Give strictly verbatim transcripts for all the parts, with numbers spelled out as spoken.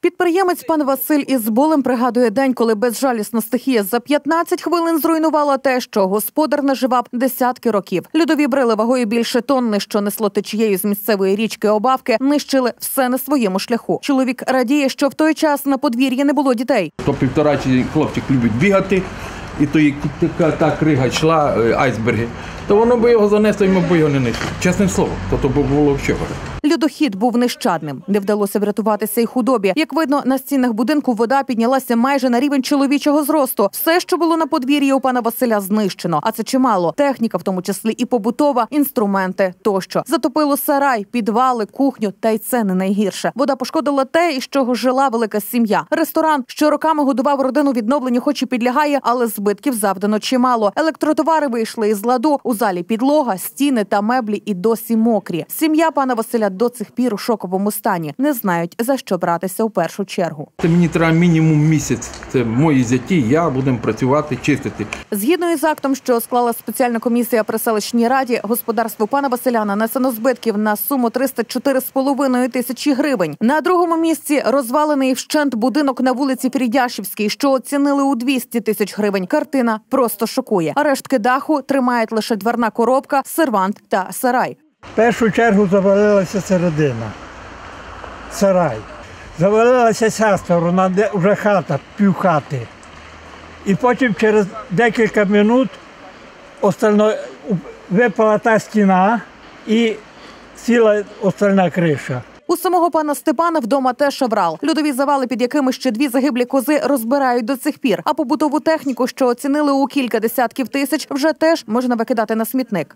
Підприємець пан Василь із болем пригадує день, коли безжалісна стихія за п'ятнадцять хвилин зруйнувала те, що господар наживав десятки років. Льодові брили вагою більше тонни, що несло течією з місцевої річки Обавки, нищили все на своєму шляху. Чоловік радіє, що в той час на подвір'ї не було дітей. То півторачий хлопчик любить бігати, і то така та крига йшла, айсберги, то воно би його занесло, і ми б його не несли. Чесним словом, то то було взагалі. Льодохід був нещадним. Не вдалося врятуватися й худобі. Як видно, на стінах будинку вода піднялася майже на рівень чоловічого зросту. Все, що було на подвір'ї у пана Василя, знищено. А це чимало. Техніка, в тому числі і побутова, інструменти тощо. Затопило сарай, підвали, кухню, та й це не найгірше. Вода пошкодила те, із чого жила велика сім'я. Ресторан, що роками годував родину, відновленню хоч і підлягає, але збитків завдано чимало. Електротовари вийшли із ладу. У залі підлога, стіни та меблі і досі мокрі. Сім'я пана Василя до цих пір у шоковому стані. Не знають, за що братися у першу чергу. Це мені треба мінімум місяць. Це мої зяті, я будемо працювати, чистити. Згідно із актом, що склала спеціальна комісія при селищній раді, господарству пана Василя нанесено збитків на суму триста чотири з половиною тисячі гривень. На другому місці розвалений вщент будинок на вулиці Фірідяшівській, що оцінили у двісті тисяч гривень. Картина просто шокує. А рештки даху тримають лише дверна коробка, сервант та сарай. В першу чергу завалилася середина, сарай. Завалилася ця сторона, де вже хата, півхати. І потім через декілька минут остально випала та стіна і сіла остальна криша. У самого пана Степана вдома теж аврал. Льодові завали, під якими ще дві загиблі кози, розбирають до цих пір. А побутову техніку, що оцінили у кілька десятків тисяч, вже теж можна викидати на смітник.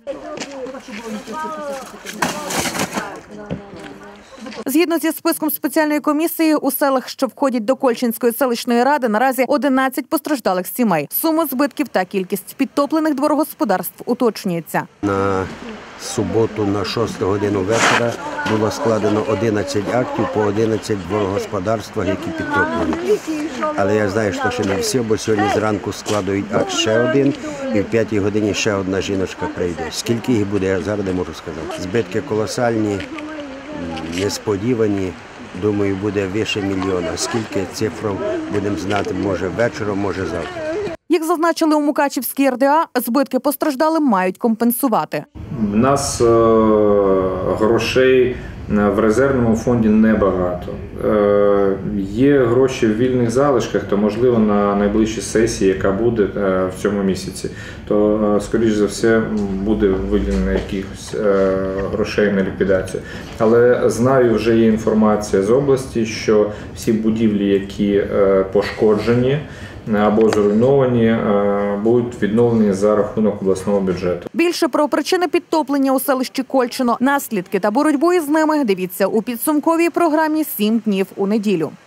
Згідно зі списком спеціальної комісії, у селах, що входять до Кольчинської селищної ради, наразі одинадцять постраждалих сімей. Сума збитків та кількість підтоплених дворогосподарств уточнюється. На суботу на шосту годину вечора було складено одинадцять актів по одинадцять дворогосподарствах, які підтоплені. Але я знаю, що ще не всі, бо сьогодні зранку складують акт ще один, і в п'ятій годині ще одна жіночка прийде. Скільки їх буде, я зараз не можу сказати. Збитки колосальні, несподівані. Думаю, буде більше мільйона. Скільки цифру будемо знати, може вечором, може завтра. Як зазначили у Мукачівській ер де а, збитки постраждалим мають компенсувати. У нас е грошей в резервному фонді небагато. Е є гроші в вільних залишках, то можливо на найближчій сесії, яка буде е в цьому місяці, то е скоріш за все буде виділено якихось е грошей на ліквідацію. Але знаю, вже є інформація з області, що всі будівлі, які е пошкоджені або зруйновані, будуть відновлені за рахунок обласного бюджету. Більше про причини підтоплення у селищі Кольчино, наслідки та боротьбу із ними дивіться у підсумковій програмі «Сім днів у неділю».